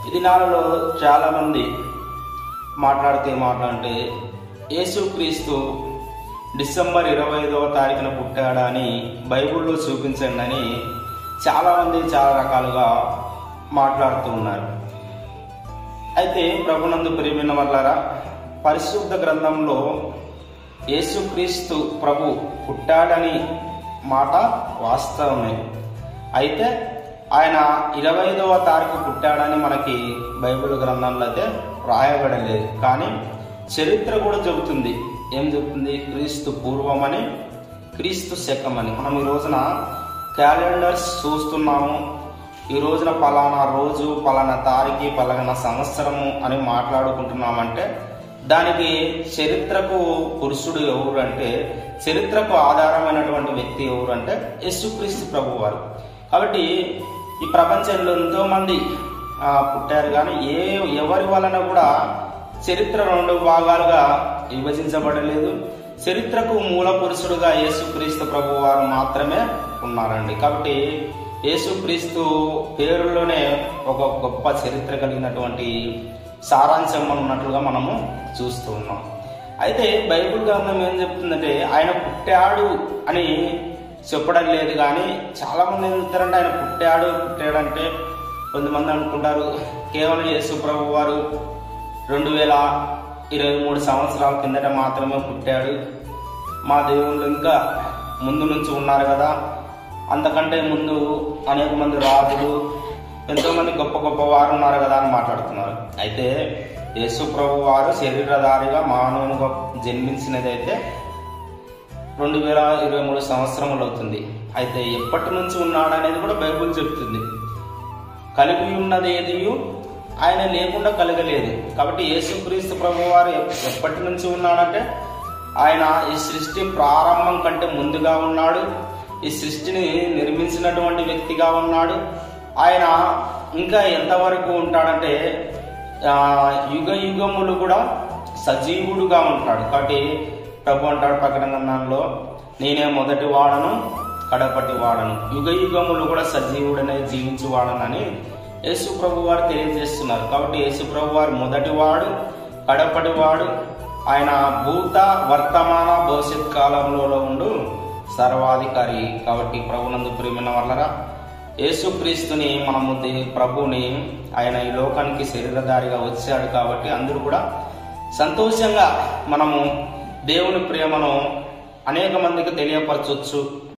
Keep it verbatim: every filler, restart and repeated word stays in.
ఇది నాలో చాలా మంది మాట్లాడితే మాట్లాడితే యేసుక్రీస్తు డిసెంబర్ ఇరవై ఐదవ తారీఖున పుట్టాడా అని బైబిల్లో చూపించండి అని చాలామంది చాలా రకాలుగా మాట్లాడుతూ ఉన్నారు. అయితే ప్రభునందు ప్రియమైన వాళ్ళారా, పరిశుద్ధ గ్రంథంలో యేసుక్రీస్తు ప్రభు పుట్టాడని మాట వాస్తవమే. అయితే ఆయన ఇరవై ఐదవ తారీఖు పుట్టాడని మనకి బైబిల్ గ్రంథంలో అయితే రాయబడలేదు. కానీ చరిత్ర కూడా చెబుతుంది. ఏం చెబుతుంది? క్రీస్తు పూర్వమని, క్రీస్తు శకమని. మనం ఈ రోజున క్యాలెండర్స్ చూస్తున్నాము. ఈ రోజున పలానా రోజు, పలానా తారీఖు, పలానా సంవత్సరము అని మాట్లాడుకుంటున్నామంటే దానికి చరిత్రకు పురుషుడు ఎవరు అంటే, చరిత్రకు ఆధారమైనటువంటి వ్యక్తి ఎవరు అంటే యేసుక్రీస్తు ప్రభు వారు. కాబట్టి ఈ ప్రపంచంలో ఎంతో మంది పుట్టారు, కానీ ఏ ఎవరి వలన కూడా చరిత్ర రెండు భాగాలుగా విభజించబడలేదు. చరిత్రకు మూల పురుషుడుగా యేసుక్రీస్తు ప్రభు వారు మాత్రమే ఉన్నారండి. కాబట్టి యేసుక్రీస్తు పేరులోనే ఒక గొప్ప చరిత్ర కలిగినటువంటి సారాంశం ఉన్నట్లుగా మనము చూస్తూ ఉన్నాం. అయితే బైబిల్ గ్రంథం ఏం చెప్తుందంటే ఆయన పుట్టాడు అని చెప్పడం లేదు. కానీ చాలా మంది ఏం చెప్తారంటే ఆయన పుట్టాడు పుట్టాడంటే కొంతమంది అనుకుంటారు కేవలం యేసు ప్రభు వారు రెండు వేల ఇరవై మూడు సంవత్సరాల కిందట మాత్రమే పుట్టాడు, మా దేవుళ్ళు ఇంకా ముందు నుంచి ఉన్నారు కదా, అంతకంటే ముందు అనేక మంది రాజులు, ఎంతో మంది గొప్ప గొప్ప వారు ఉన్నారు కదా అని మాట్లాడుతున్నారు. అయితే యేసు ప్రభు వారు శరీరధారిగా మానవునిగా జన్మించినది అయితే రెండు వేల ఇరవై మూడు సంవత్సరములు అవుతుంది. అయితే ఎప్పటి నుంచి ఉన్నాడు అనేది కూడా బైబిల్ చెప్తుంది. కలిగి ఉన్నది ఏది ఆయన లేకుండా కలగలేదు. కాబట్టి యేసుక్రీస్తు ప్రభు వారు ఎప్పటి నుంచి ఉన్నాడంటే ఆయన ఈ సృష్టి ప్రారంభం కంటే ముందుగా ఉన్నాడు. ఈ సృష్టిని నిర్మించినటువంటి వ్యక్తిగా ఉన్నాడు. ఆయన ఇంకా ఎంతవరకు ఉంటాడంటే యుగ యుగములు కూడా సజీవుడుగా ఉంటాడు. కాబట్టి ప్రభు అంటాడు ప్రకటన గ్రంథంలో, నేనే మొదటి వాడను కడపటి వాడను, యుగ యుగములు కూడా సజీవుడనే జీవించి వాడనని యేసు ప్రభు వారు తెలియజేస్తున్నారు. కాబట్టి యేసు ప్రభు వారు మొదటి వాడు, కడపటి వాడు. ఆయన భూత వర్తమాన భవిష్యత్ కాలంలో ఉండు సర్వాధికారి. కాబట్టి ప్రభునందు ప్రియమైన వాళ్ళరా, యేసుక్రీస్తుని మనము ప్రభుని ఆయన ఈ లోకానికి శరీరధారిగా వచ్చాడు. కాబట్టి అందరూ కూడా సంతోషంగా మనము దేవుని ప్రేమను అనేక మందికి తెలియపరచవచ్చు.